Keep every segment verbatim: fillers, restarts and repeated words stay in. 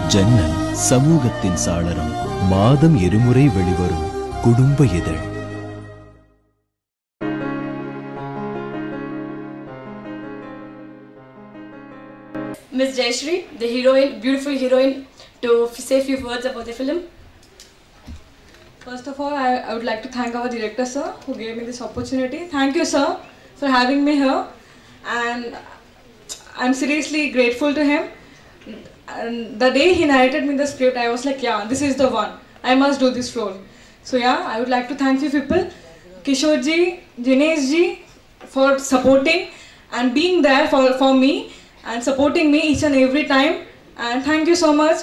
ஜன்னல் சமூகத்தின் சாளரம். மாதம் இருமுறை வெளிவரும் குடும்ப இதழ். Miss Jayashree, the heroine, beautiful heroine, to say a few words about the film. First of all, I, I would like to thank our director, sir, who gave me this opportunity. Thank you, sir, for having me here. And I'm seriously grateful to him. And the day he narrated me the script, I was like, yeah, this is the one. I must do this role. So yeah, I would like to thank you people, Kishore ji, Jinesh ji, for supporting and being there for, for me and supporting me each and every time. And thank you so much.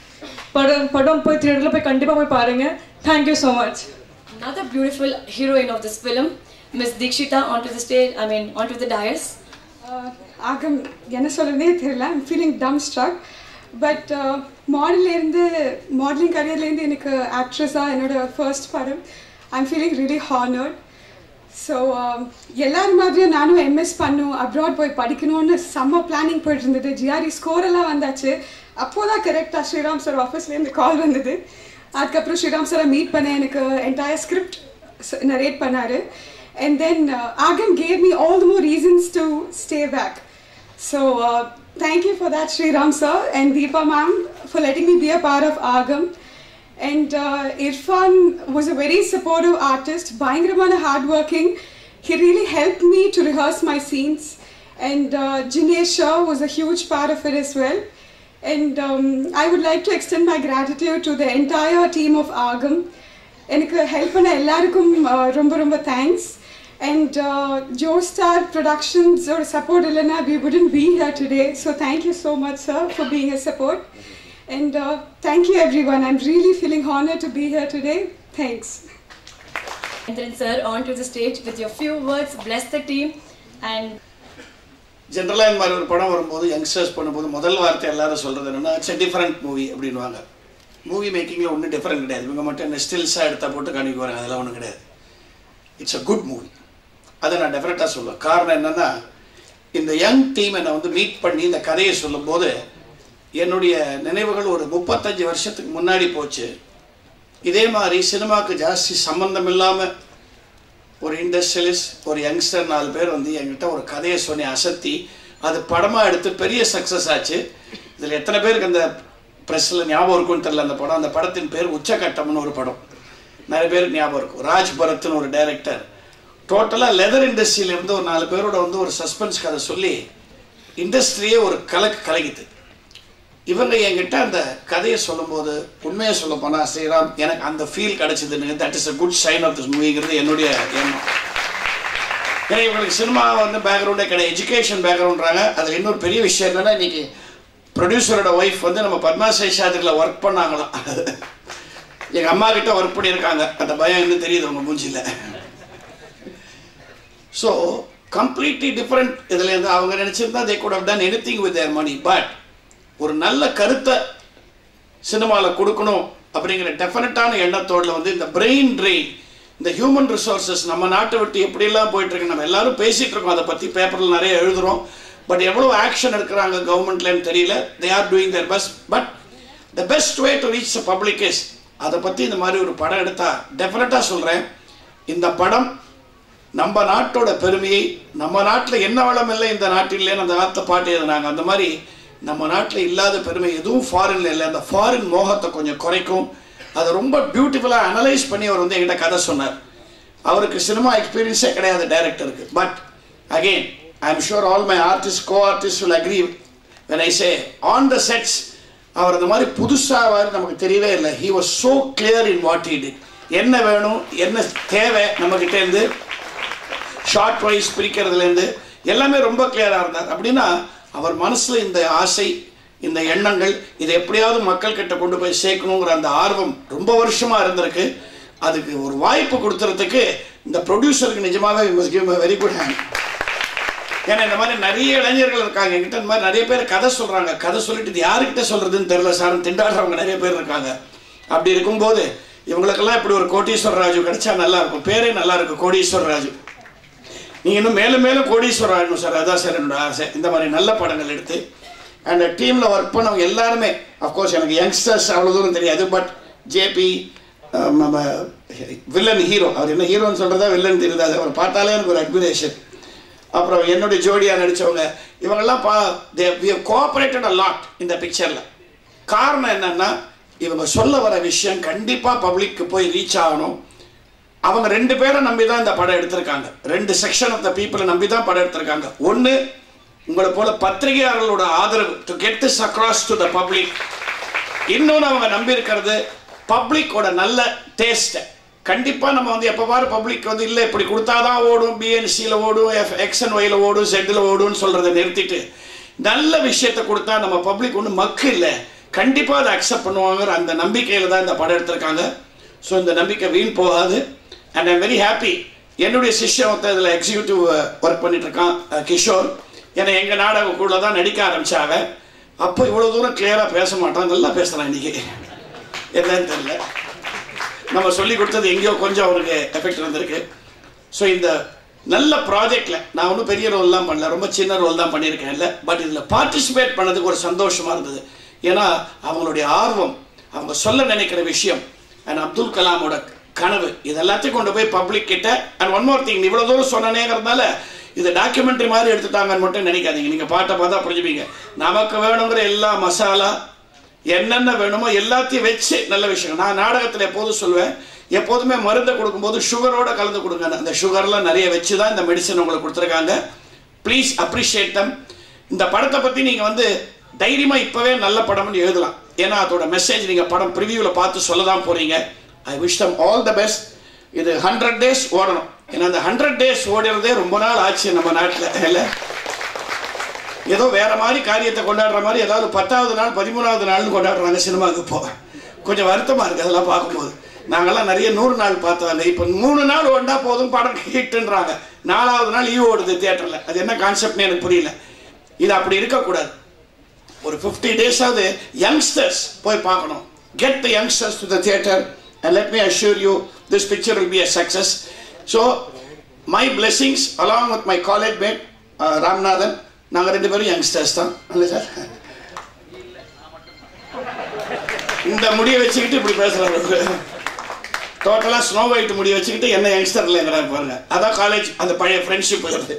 Padam poi theater lo poi kandipa poi parenge. Thank you so much. Another beautiful heroine of this film, Miss Dikshita, onto the stage, I mean onto the dais. Uh, Agam, enna solradhe therilla. I'm feeling dumbstruck. But uh, model irundhu modeling career la irundhu enak actress ah enoda first padam. I'm feeling really honored. So எல்லார மாதிரியும் நானும் MS பண்ணும் abroad போய் படிக்கணும்னு செம்ம planning போயிட்டு இருந்தது. GRE score எல்லாம் வந்தாச்சு. அப்போதான் கரெக்டாக ஸ்ரீராம் சார் ஆஃபீஸ்லேருந்து கால் வந்தது. அதுக்கப்புறம் ஸ்ரீராம் சாரை மீட் பண்ண எனக்கு என்டையர் ஸ்கிரிப்ட் நரேட் பண்ணார். And then Aagam gave me all the more reasons to stay back. So thank you for that Sriram sir and Deepa ma'am for letting me be a part of Aagam. And uh, Irfan was a very supportive artist, Bhayangramana hardworking. He really helped me to rehearse my scenes. And uh, Jinesh Shah was a huge part of it as well. And um, I would like to extend my gratitude to the entire team of Agam. Enakku help panna ellarukkum romba romba thanks. And uh, Joestar Productions or support illana we wouldn't be here today. So thank you so much, sir, for being a support. And uh, thank you everyone. I'm really feeling honored to be here today. Thanks. And then sir, onto the stage with your few words, bless the team. And ஜென்ரலாக இந்த மாதிரி ஒரு படம் வரும்போது youngsters பண்ணும்போது முதல் வார்த்தை எல்லாரும் சொல்கிறது என்னென்னா இட்ஸ் எ டிஃப்ரெண்ட் மூவி அப்படின்வாங்க. மூவி மேக்கிங்கில் ஒன்றும் டிஃப்ரெண்ட் கிடையாது. இவங்க மட்டும் என்ன ஸ்டில்ஸாக எடுத்தால் போட்டு காணிக்கு வராங்க, அதெல்லாம் ஒன்றும் கிடையாது. It's a good movie. அதை நான் டெஃபினட்டாக சொல்லுவேன். காரணம் என்னென்னா இந்த யங் டீம் என்னை வந்து மீட் பண்ணி இந்த கதையை சொல்லும்போது என்னுடைய நினைவுகள் ஒரு முப்பத்தஞ்சு வருஷத்துக்கு முன்னாடி போச்சு. இதே மாதிரி சினிமாவுக்கு ஜாஸ்தி சம்மந்தம் இல்லாமல் ஒரு இண்டஸ்ட்ரியலிஸ்ட் ஒரு யங்ஸ்டர் நாலு பேர் வந்து என்கிட்ட ஒரு கதையை சொல்லி அசத்தி அது படமாக எடுத்து பெரிய சக்ஸஸ் ஆச்சு. இதில் எத்தனை பேருக்கு அந்த ப்ரெஸ்ஸில் ஞாபகம் இருக்குன்னு தெரில. அந்த படம் அந்த படத்தின் பேர் உச்சகட்டம்னு ஒரு படம். நிறைய பேருக்கு ஞாபகம் இருக்கும். ராஜ் பரத்னு ஒரு டைரக்டர் டோட்டலாக லெதர் இண்டஸ்ட்ரியிலேருந்து ஒரு நாலு பேரோட வந்து ஒரு சஸ்பென்ஸ் கதை சொல்லி இண்டஸ்ட்ரியே ஒரு கலக்கு கலகிது. இவங்க என்கிட்ட அந்த கதையை சொல்லும்போது உண்மையை சொல்ல போனால் ஸ்ரீராம் எனக்கு அந்த ஃபீல் கிடச்சிதுன்னு that is a good sign of this மூவிங்கிறது என்னுடைய எண்ணம். ஏன்னா இவங்களுக்கு சினிமா வந்து பேக்ரவுண்டே கிடையாது, எஜுகேஷன் பேக்ரவுண்ட்றாங்க. அதில் இன்னொரு பெரிய விஷயம் என்னென்னா இன்றைக்கி ப்ரொடியூசரோட ஒய்ஃப் வந்து நம்ம பத்மா சேஷாதிரியில் ஒர்க் பண்ணாங்களாம். எங்கள் அம்மா கிட்ட ஒர்க் பண்ணியிருக்காங்க. அந்த பயம் இன்னும் தெரியுது அவங்க மூஞ்சியில். So completely different. இதுலேருந்து அவங்க நினச்சிருந்தா they could have done anything with their money. But ஒரு நல்ல கருத்தை சினிமாவில் கொடுக்கணும் அப்படிங்கிற டெஃபினட்டான எண்ணத்தோடு வந்து இந்த பிரெயின் ட்ரெயின், இந்த ஹியூமன் ரிசோர்ஸஸ் நம்ம நாட்டை விட்டு எப்படியெல்லாம் போயிட்டுருக்கு. நம்ம எல்லாரும் பேசிகிட்டு இருக்கோம், அதை பற்றி பேப்பரில் நிறைய எழுதுகிறோம். பட் எவ்வளோ ஆக்ஷன் எடுக்கிறாங்க கவர்மெண்ட்லன்னு தெரியல. They are doing their best. But the best way to reach the public is அதை பற்றி இந்த மாதிரி ஒரு படம் எடுத்தால் டெஃபினட்டாக சொல்கிறேன், இந்த படம் நம்ம நாட்டோட பெருமையை, நம்ம நாட்டில் என்ன வளம் இல்லை இந்த நாட்டிலேன்னு அந்த நாட்டில் பாட்டு எழுதுனாங்க. அந்த மாதிரி நம்ம நாட்டில் இல்லாத பெருமை எதுவும் ஃபாரின்ல இல்லை. அந்த ஃபாரின் மோகத்தை கொஞ்சம் குறைக்கும். அதை ரொம்ப பியூட்டிஃபுல்லாக அனலைஸ் பண்ணி அவர் வந்து என்கிட்ட கதை சொன்னார். அவருக்கு சினிமா எக்ஸ்பீரியன்ஸே கிடையாது டைரக்டருக்கு. But again I am sure all my artist co artist will agree when I say on the sets அவர் அந்த மாதிரி புதுசாக நமக்கு தெரியவே இல்லை. He was so clear in what he did. என்ன வேணும், என்ன தேவை நம்மக்கிட்டேருந்து, ஷார்ட் வைஸ் பிரிக்கிறதுலேருந்து எல்லாமே ரொம்ப கிளியராக இருந்தார். அப்படின்னா அவர் மனசில் இந்த ஆசை, இந்த எண்ணங்கள், இதை எப்படியாவது மக்கள் கிட்ட கொண்டு போய் சேர்க்கணுங்கிற அந்த ஆர்வம் ரொம்ப வருஷமாக இருந்திருக்கு. அதுக்கு ஒரு வாய்ப்பு கொடுத்துறதுக்கு இந்த ப்ரொடியூசருக்கு நிஜமாகவே வெரி குட் ஹேண்ட். ஏன்னா இந்த மாதிரி நிறைய இளைஞர்கள் இருக்காங்க என்கிட்ட. இந்த மாதிரி நிறைய பேர் கதை சொல்கிறாங்க. கதை சொல்லிட்டு இது யாருக்கிட்ட சொல்கிறதுன்னு தெரியல சார் திண்டாடுறவங்க நிறைய பேர் இருக்காங்க. அப்படி இருக்கும்போது இவங்களுக்கெல்லாம் இப்படி ஒரு கோடீஸ்வர ராஜு கிடைச்சா நல்லாயிருக்கும். பேரே நல்லா இருக்கும், கோடீஸ்வர ராஜு. நீங்கள் இன்னும் மேலும் மேலும் கோடீஸ்வரர் ஆகணும் சார், அதான் சார் என்னோட ஆசை. இந்த மாதிரி நல்ல படங்கள் எடுத்து அண்ட் டீமில் ஒர்க் பண்ணவங்க எல்லாருமே, அஃப்கோர்ஸ் எனக்கு யங்ஸ்டர்ஸ் அவ்வளோ தூரம் தெரியாது, பட் ஜேபி நம்ம வில்லன் ஹீரோ, அவர் என்ன ஹீரோன்னு சொல்கிறதா வில்லன் தெரியுது, அது அவர் பார்த்தாலே எனக்கு ஒரு அட்மிரேஷன். அப்புறம் என்னுடைய ஜோடியாக நடித்தவங்க இவங்கெல்லாம் பா they we have cooperated a lot இந்த பிக்சரில். காரணம் என்னென்னா இவங்க சொல்ல வர விஷயம் கண்டிப்பாக பப்ளிக்கு போய் ரீச் ஆகணும். அவங்க ரெண்டு பேரை நம்பி தான் இந்த படம் எடுத்திருக்காங்க, ரெண்டு செக்ஷன் ஆஃப் த பீப்புளை நம்பி தான் படம் எடுத்திருக்காங்க. ஒன்று உங்களை போல பத்திரிகையாளர்களோட ஆதரவு to get this across to the public. இன்னொன்று அவங்க நம்பி இருக்கிறது பப்ளிக்கோட நல்ல டேஸ்ட்டை. கண்டிப்பாக நம்ம வந்து எப்போ பாரு பப்ளிக் வந்து இல்லை இப்படி கொடுத்தாதான் ஓடும், பிஎன்சியில் ஓடும், எஃப் எக்ஸ் அண்ட் ஒயில் ஓடும், செட்டில் ஓடும்னு சொல்கிறத நிறுத்திட்டு நல்ல விஷயத்தை கொடுத்தா நம்ம பப்ளிக் ஒன்றும் மக்கு இல்லை, கண்டிப்பாக அதை அக்செப்ட் பண்ணுவாங்கிற அந்த நம்பிக்கையில் தான் இந்த படம் எடுத்திருக்காங்க. ஸோ இந்த நம்பிக்கை வீண் போகாது. And I'm very happy. என்னுடைய சிஷ்யம் வந்து இதில் எக்ஸிக்யூட்டிவ் ஒர்க் பண்ணிட்டு இருக்கான் கிஷோர். ஏன்னா எங்கள் நாடகக்குள்ளே தான் நடிக்க ஆரம்பித்தாங்க. அப்போ இவ்வளோ தூரம் கிளியராக பேச மாட்டான், நல்லா பேசுகிறான் இன்றைக்கி, என்னன்னு தெரியல. நம்ம சொல்லி கொடுத்தது எங்கேயோ கொஞ்சம் அவருக்கு எஃபெக்ட் வந்திருக்கு. ஸோ இந்த நல்ல ப்ராஜெக்டில் நான் ஒன்றும் பெரிய ரோல்லாம் பண்ணல, ரொம்ப சின்ன ரோல் தான் பண்ணியிருக்கேன் இல்லை, பட் இதில் பார்ட்டிசிபேட் பண்ணதுக்கு ஒரு சந்தோஷமாக இருந்தது. ஏன்னா அவங்களுடைய ஆர்வம், அவங்க சொல்ல நினைக்கிற விஷயம், அண்ட் அப்துல் கலாமோட கனவு, இது எல்லாத்தையும் கொண்டு போய் பப்ளிக் கிட்ட. அண்ட் ஒன் மோர் திங், இவ்வளோ தூரம் சொன்னனேங்கிறதுனால இது டாக்குமெண்ட்ரி மாதிரி எடுத்துட்டாங்கன்னு மட்டும் நினைக்காதீங்க. நீங்கள் பாட்டை பார்த்தா புரிஞ்சுப்பீங்க. நமக்கு வேணுங்கிற எல்லா மசாலா என்னென்ன வேணுமோ எல்லாத்தையும் வச்சு நல்ல விஷயம். நான் நாடகத்தில் எப்போதும் சொல்லுவேன், எப்போதுமே மருந்தை கொடுக்கும்போது சுகரோட கலந்து கொடுங்க. அந்த சுகர்லாம் நிறைய வச்சு தான் இந்த மெடிசன் உங்களுக்கு கொடுத்துருக்காங்க. Please appreciate them. இந்த படத்தை பற்றி நீங்கள் வந்து தைரியமாக இப்போவே நல்ல படம்னு எழுதலாம். ஏன்னா அதோட மெசேஜ் நீங்கள் படம் ப்ரிவியூவில் பார்த்து சொல்ல தான் போகிறீங்க. I wish them all the best. இது ஹண்ட்ரட் டேஸ் ஓடணும். ஏன்னா அந்த ஹண்ட்ரட் டேஸ் ஓடுறதே ரொம்ப நாள் ஆச்சு நம்ம நாட்டில் இல்லை. ஏதோ வேற மாதிரி காரியத்தை கொண்டாடுற மாதிரி ஏதாவது பத்தாவது நாள் பதிமூணாவது நாள்னு கொண்டாடுறாங்க சினிமாவுக்கு. இப்போ கொஞ்சம் வருத்தமாக இருக்குது அதெல்லாம் பார்க்கும்போது. நாங்கள்லாம் நிறைய நூறு நாள் பார்த்தவங்க, இப்போ மூணு நாள் ஓடினா போதும் படம் ஹிட்டுன்றாங்க, நாலாவது நாள் ஈவ் ஓடுது தியேட்டரில். அது என்ன கான்செப்ட்னு எனக்கு புரியல. இது அப்படி இருக்கக்கூடாது. ஒரு ஃபிஃப்டி டேஸாவது யங்ஸ்டர்ஸ் போய் பார்க்கணும். Get the youngsters to the theatre and let me assure you this picture will be a success. So my blessings along with my college mate uh, Ramnathan. நாங்கள் ரெண்டு பேரும் யங்ஸ்டர்ஸ் தான் இல்லை சார். இந்த முடியை வச்சுக்கிட்டு இப்படி பேசுகிறாங்க. டோட்டலாக ஸ்னோ ஒயிட் முடியை வச்சுக்கிட்டு என்ன யங்ஸ்டர் இல்லைங்கிற பாருங்க. அதான் காலேஜ் அந்த பழைய ஃப்ரெண்ட்ஷிப் வருது.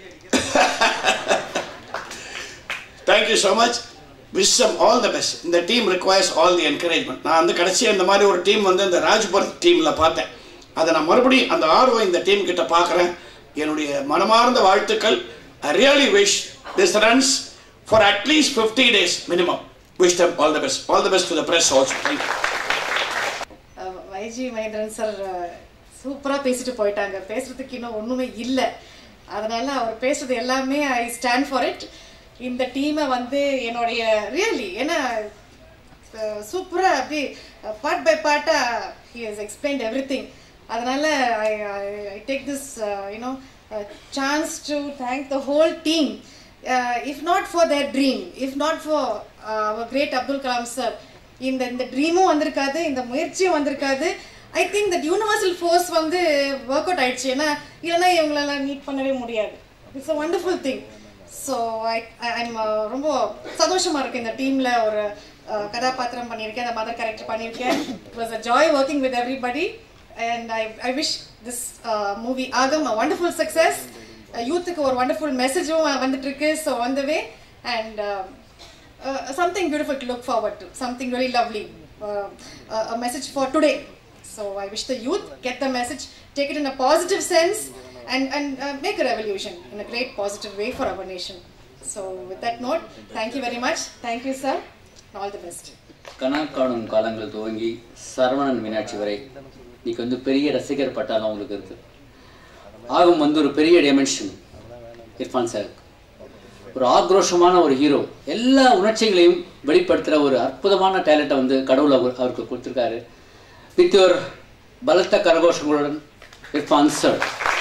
Thank you so much. Wish them all the best. இந்த team requires all the encouragement. நான் வந்து கடைசியாக இந்த மாதிரி ஒரு டீம் வந்து இந்த ராஜ்புரத் டீமில் பார்த்தேன். அதை நான் மறுபடியும் அந்த ஆர்வம் இந்த டீம் கிட்ட பார்க்குறேன். என்னுடைய மனமார்ந்த வாழ்த்துக்கள். I really wish this runs for at least fifty days minimum. Wish them all the best. All the best to the press also. Thank you. YG Mahendran sir சூப்பராக பேசிட்டு போயிட்டாங்க. பேசுறதுக்கு இன்னும் ஒன்றுமே இல்லை. அதனால அவர் பேசுறது எல்லாமே ஐ ஸ்டாண்ட் ஃபார் இட். இந்த டீமை வந்து என்னுடைய ரியலி ஏன்னா சூப்பராக அப்படி பார்ட் பை பார்ட்டாக he has explained everything. அதனால I I take this you know chance to thank the whole team. Uh, if not for their dream, if not for uh, our great Abdul Kalam sir, in the, in the dream vandirukadu, in the muyarchiyum vandirukadu. I think that universal force vandu work out aichu. Ena illana ivangala meet pannave mudiyadu. It's a wonderful thing. So I I'm romba sandoshama irukku இந்த டீம்ல ஒரு கதாபாத்திரம் பண்ணிருக்கேன், அந்த mother character பண்ணிருக்கேன். It was a joy working with everybody. And I, I wish this uh, movie Agam a wonderful success. Uh, youth ku or wonderful message vandittirukku, so on the way, and uh, uh, something beautiful to look forward to, something really lovely, uh, uh, a message for today. So I wish the youth get the message, take it in a positive sense, and and uh, make a revolution in a great positive way for our nation. So with that note, thank you very much. Thank you sir, and all the best. கணக்கானும் காலங்கள் துவங்கி சரவணன் மீனாட்சி வரை இன்னைக்கு வந்து பெரிய ரசிகர் பட்டாலும் அவங்களுக்கு இருக்குது. ஆகும் வந்து ஒரு பெரிய டைமென்ஷன். இர்ஃபான் சார் ஒரு ஆக்ரோஷமான ஒரு ஹீரோ, எல்லா உணர்ச்சிகளையும் வெளிப்படுத்துகிற ஒரு அற்புதமான டேலண்ட்டை வந்து கடவுள் அவர் அவருக்கு கொடுத்துருக்காரு. வித் ஒரு பலத்த கரகோஷங்களுடன் இர்ஃபான் சார்.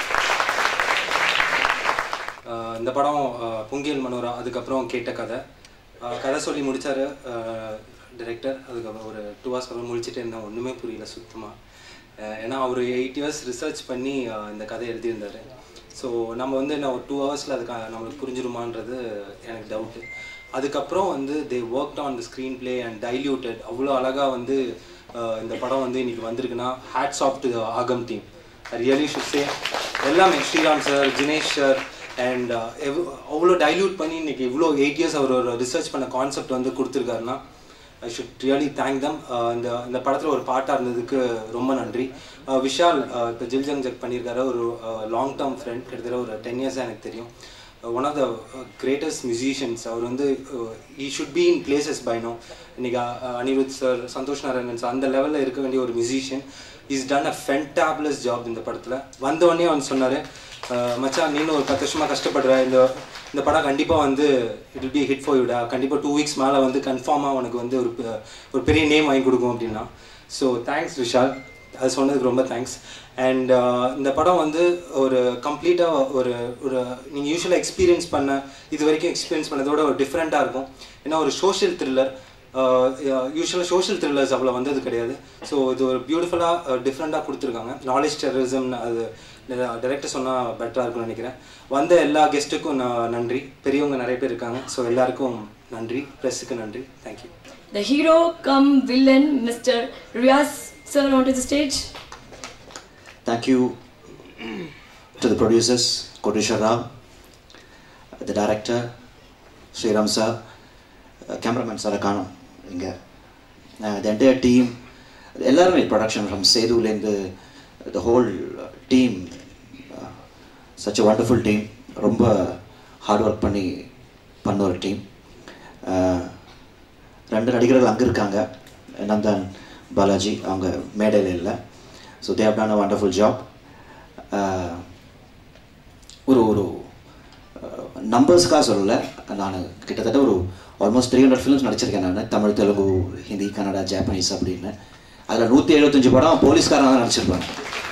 இந்த படம் பொங்கியல் மனோரா, அதுக்கப்புறம் கேட்ட கதை கதை சொல்லி முடித்தார் டைரக்டர். அதுக்கப்புறம் ஒரு டூ ஹவர்ஸ் அப்புறம் முடிச்சுட்டு இருந்தேன், ஒன்றுமே புரியல சுத்தமாக. ஏன்னா அவர் எயிட் இயர்ஸ் ரிசர்ச் பண்ணி இந்த கதை எழுதியிருந்தார். ஸோ நம்ம வந்து நான் ஒரு டூ ஹவர்ஸில் அதுக்கு நம்மளுக்கு புரிஞ்சிருமான்றது எனக்கு டவுட்டு. அதுக்கப்புறம் வந்து they worked on the screenplay and diluted அவ்வளோ அழகாக வந்து இந்த படம் வந்து இன்றைக்கி வந்திருக்குன்னா hats off to the Aagam team. I really should say எல்லாமே Sriram sir, Jinesh sir and எவ் அவ்வளோ டைல்யூட் பண்ணி இன்றைக்கி இவ்வளோ எயிட் இயர்ஸ் அவர் ஒரு ரிசர்ச் பண்ண கான்செப்ட் வந்து கொடுத்துருக்காருன்னா I should really thank them. இந்த இந்த படத்தில் ஒரு பாட்டாக இருந்ததுக்கு ரொம்ப நன்றி. விஷால் இப்போ ஜில் ஜங் ஜக் பண்ணியிருக்காரு, ஒரு லாங் டேர்ம் ஃப்ரெண்ட், கிட்டத்தட்ட ஒரு டென் இயர்ஸாக எனக்கு தெரியும். One of the greatest musicians. அவர் வந்து he should be in places by now. இன்றைக்கி அனிருத் சார், சந்தோஷ் நாராயணன் சார் அந்த லெவலில் இருக்க வேண்டிய ஒரு musician. Is done a fabulous job இந்த படத்தில். வந்தவொடனே அவன் சொன்னார், மச்சான் நீனும் ஒரு பத்து வருஷமாக கஷ்டப்படுற, இந்த இந்த படம் கண்டிப்பாக வந்து it will be hit for யூடா, கண்டிப்பாக டூ வீக்ஸ் மேலே வந்து கன்ஃபார்மாக உனக்கு வந்து ஒரு ஒரு பெரிய நேம் வாங்கி கொடுக்கும் அப்படின்னா. ஸோ தேங்க்ஸ் விஷால், அது சொன்னதுக்கு ரொம்ப தேங்க்ஸ். அண்ட் இந்த படம் வந்து ஒரு கம்ப்ளீட்டாக ஒரு ஒரு நீங்கள் யூஸ்வலாக எக்ஸ்பீரியன்ஸ் பண்ண இது வரைக்கும் எக்ஸ்பீரியன்ஸ் பண்ணதோட ஒரு டிஃப்ரெண்ட்டாக இருக்கும். ஏன்னா ஒரு சோஷியல் த்ரில்லர், யூஸ்வலாக சோஷியல் த்ரில்லர்ஸ் அவ்வளோ வந்தது கிடையாது. ஸோ இது ஒரு பியூட்டிஃபுல்லாக டிஃப்ரெண்ட்டாக கொடுத்துருக்காங்க. நாலேஜ் டெரரிசம்னு அது டைரக்டர் சொன்னால் பெட்டராக இருக்கும்னு நினைக்கிறேன். வந்த எல்லா கெஸ்ட்டுக்கும் நான் நன்றி. பெரியவங்க நிறைய பேர் இருக்காங்க, ஸோ எல்லாருக்கும் நன்றி. ப்ரெஸ்ஸுக்கு நன்றி. Thank you. The hero come villain, Mister Riaz sir, onto the stage. Thank you to the producers, Kodeshwar Rao, the director, Sriram sir, uh, cameraman Sarakanam, inga, uh, the entire team, ellarume production from Sedu and the, the whole uh, team, uh, such a wonderful team, romba hard work panni panna or team. ரெண்டு நடிகர்கள் அங்கே இருக்காங்க, நந்தன், பாலாஜி, அவங்க மேடையில் இல்லை. So they have done a wonderful job. ஒரு ஒரு நம்பர்ஸ்க்காக சொல்லலை, நான் கிட்டத்தட்ட ஒரு ஆல்மோஸ்ட் த்ரீ ஹண்ட்ரட் ஃபிலிம்ஸ் நடிச்சிருக்கேன் நான், தமிழ், தெலுங்கு, ஹிந்தி, கன்னடா, ஜாப்பனீஸ் அப்படின்னு. அதில் நூற்றி எழுபத்தஞ்சு படம் போலீஸ்காரன் தான் நடிச்சிருப்பேன்,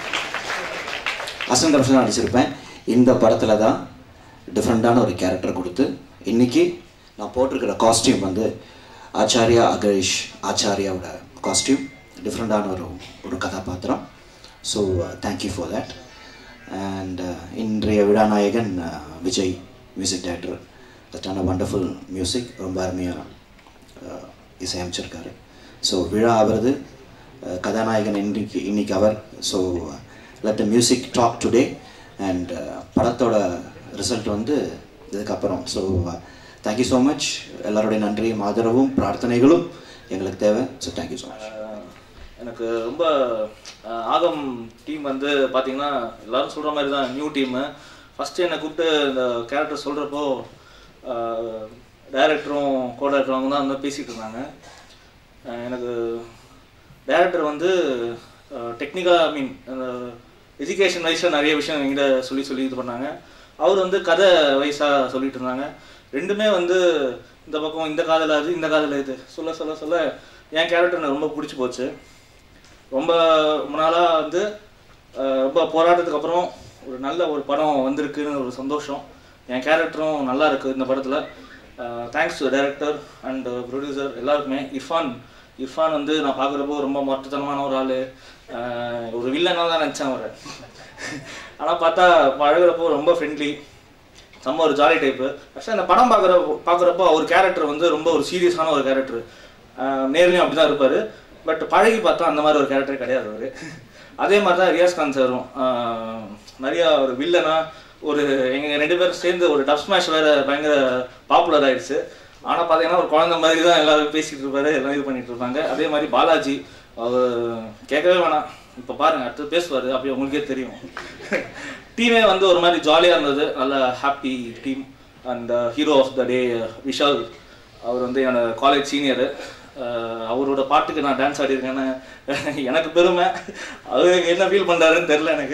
அசன் கமிஷன் தான் நடிச்சிருப்பேன். இந்த படத்தில் தான் டிஃப்ரெண்ட்டான ஒரு கேரக்டர் கொடுத்து இன்றைக்கி நான் போட்டிருக்கிற காஸ்டியூம் வந்து ஆச்சாரியா அகரேஷ் ஆச்சாரியாவோட காஸ்டியூம், டிஃப்ரெண்ட்டான ஒரு ஒரு கதாபாத்திரம். So thank you for that. And இன்றைய விழாநாயகன் விஜய், மியூசிக் டைரக்டர், தட்டான வண்டர்ஃபுல் மியூசிக், ரொம்ப அருமையாக இசையமைச்சிருக்காரு. ஸோ விழா அவரது, கதாநாயகன் இன்னைக்கு இன்னைக்கு அவர். So let the music talk today. And படத்தோட ரிசல்ட் வந்து இதுக்கப்புறம். So thank you so much. எல்லாருடைய நன்றியும் ஆதரவும் பிரார்த்தனைகளும் எங்களுக்கு தேவை. So thank you so much. எனக்கு ரொம்ப ஆகம் டீம் வந்து பார்த்தீங்கன்னா எல்லோரும் சொல்கிற மாதிரி தான் நியூ டீமு. ஃபஸ்ட்டு என்னை கூப்பிட்டு இந்த கேரக்டர் சொல்கிறப்போ டைரக்டரும் கோ டைரக்டரும் அவங்க தான் வந்து பேசிகிட்டு இருந்தாங்க. எனக்கு டைரக்டர் வந்து டெக்னிக்காக ஐ மீன் எஜுகேஷன் வைஸாக நிறைய விஷயம் எங்கிட்ட சொல்லி சொல்லி இது பண்ணாங்க. அவர் வந்து கதை வைஸாக சொல்லிட்டு இருந்தாங்க. ரெண்டுமே வந்து இந்த பக்கம் இந்த காதல் அது, இந்த காதல் இது சொல்ல சொல்ல சொல்ல என் கேரக்டர் எனக்கு ரொம்ப பிடிச்சி போச்சு. ரொம்ப நாளாக வந்து ரொம்ப போராட்டத்துக்கு அப்புறம் ஒரு நல்ல ஒரு படம் வந்திருக்குன்னு ஒரு சந்தோஷம். என் கேரக்டரும் நல்லா இருக்குது இந்த படத்தில். Thanks to director and producer எல்லாருக்குமே. இர்ஃபான் இர்ஃபான் வந்து நான் பார்க்குறப்போ ரொம்ப மொட்டத்தனமான ஒரு ஆள், ஒரு வில்லனாக தான் நினச்சேன் அவரை. ஆனால் பார்த்தா பழகிறப்போ ரொம்ப ஃப்ரெண்ட்லி, செம்ம ஒரு ஜாலி டைப்பு. ஆக்சுவலாக இந்த படம் பார்க்குற பார்க்குறப்போ அவர் கேரக்டர் வந்து ரொம்ப ஒரு சீரியஸான ஒரு கேரக்டர். நேர்லையும் அப்படி தான் இருப்பார், பட் பழகி பார்த்தா அந்த மாதிரி ஒரு கேரக்டர் கிடையாது அவர். அதே மாதிரி தான் ரியாஸ் கான் சாரும் நிறையா ஒரு வில்லனா, ஒரு எங்கள் ரெண்டு பேரும் சேர்ந்து ஒரு டப் ஸ்மாஷ் வேறு பயங்கர பாப்புலர் ஆகிடுச்சு. ஆனால் பார்த்தீங்கன்னா ஒரு குழந்தை மாதிரி தான் எல்லோரும் பேசிகிட்டு இருப்பாரு, எல்லாம் இது பண்ணிகிட்டு இருப்பாங்க. அதே மாதிரி பாலாஜி, அவர் கேட்கவே வேணாம், இப்போ பாருங்கள் அடுத்து பேசுவார், அப்படி உங்களுக்கே தெரியும். டீமே வந்து ஒரு மாதிரி ஜாலியாக இருந்தது, நல்ல happy team. And hero of the day Vishal, அவர் வந்து என்னோட காலேஜ் சீனியரு. அவரோட பாட்டுக்கு நான் டான்ஸ் ஆடிருக்கேன்னு எனக்கு பெருமை. அவர் என்ன ஃபீல் பண்ணுறாருன்னு தெரில எனக்கு.